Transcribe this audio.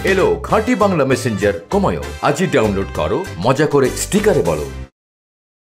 এলো খাঁটি বাংলা মেসেঞ্জার কমায়ো। আজই ডাউনলোড করো, মজা করে স্টিকারে বলো।